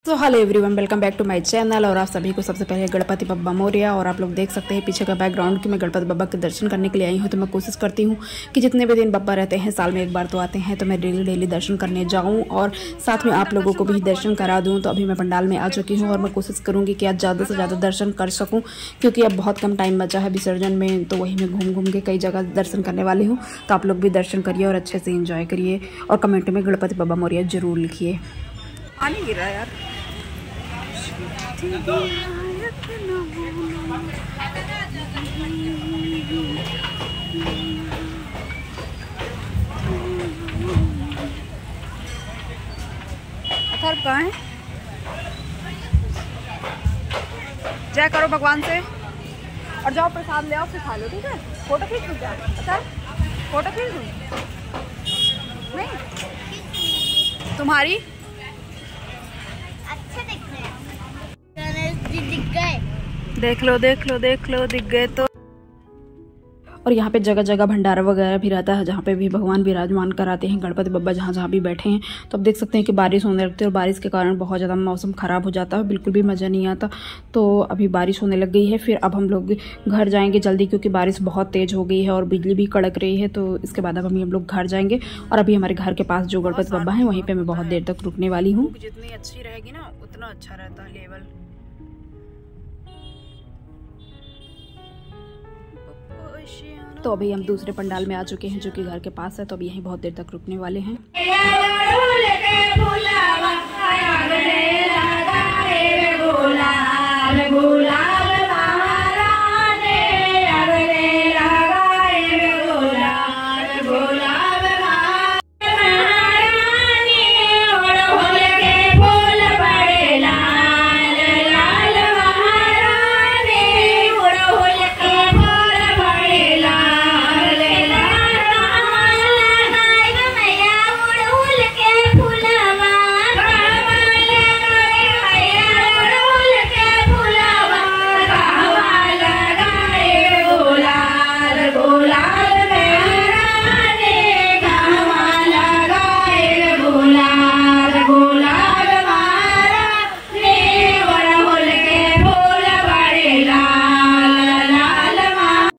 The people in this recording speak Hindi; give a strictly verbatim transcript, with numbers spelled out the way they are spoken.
तो hello everyone, welcome back to my channel. और आप सभी को सबसे पहले गणपति बप्पा मोरया। और आप लोग देख सकते हैं पीछे का बैकग्राउंड कि मैं गणपति बप्पा के दर्शन करने के लिए आई हूँ। तो मैं कोशिश करती हूँ कि जितने भी दिन बप्पा रहते हैं, साल में एक बार तो आते हैं, तो मैं डेली डेली दर्शन करने जाऊँ और साथ में आप लोगों को भी दर्शन करा दूँ। तो अभी मैं पंडाल में आ चुकी हूँ और मैं कोशिश करूँगी कि आज ज़्यादा से ज़्यादा दर्शन कर सकूँ, क्योंकि अब बहुत कम टाइम बचा है विसर्जन में। तो वही मैं घूम घूम के कई जगह दर्शन करने वाली हूँ। तो आप लोग भी दर्शन करिए और अच्छे से इंजॉय करिए और कमेंट में गणपति बप्पा मोरया जरूर लिखिए। पानी गिर रहा है यार। अथर्व कहाँ है? जय करो भगवान से और जाओ प्रसाद ले आओ, फिर खा लो। ठीक है, फोटो खींच लूँ क्या? अथर्व फोटो खींच लूँ? नहीं तुम्हारी देख लो देख लो देख लो दिख गए। तो और यहाँ पे जगह जगह भंडारा वगैरह भी रहता है, जहाँ पे भी भगवान विराजमान कराते हैं गणपति बप्पा, जहाँ जहाँ भी बैठे हैं। तो अब देख सकते हैं कि बारिश होने लगती है और बारिश के कारण बहुत ज़्यादा मौसम ख़राब हो जाता है, बिल्कुल भी मज़ा नहीं आता। तो अभी बारिश होने लग गई है। फिर अब हम लोग घर जाएंगे जल्दी, क्योंकि बारिश बहुत तेज़ हो गई है और बिजली भी कड़क रही है। तो इसके बाद अब हम हम लोग घर जाएंगे। और अभी हमारे घर के पास जो गणपति बप्पा है, वहीं पर मैं बहुत देर तक रुकने वाली हूँ। जितनी अच्छी रहेगी ना उतना अच्छा रहता है लेवल। तो अभी हम दूसरे पंडाल में आ चुके हैं जो कि घर के पास है। तो अभी यहीं बहुत देर तक रुकने वाले हैं।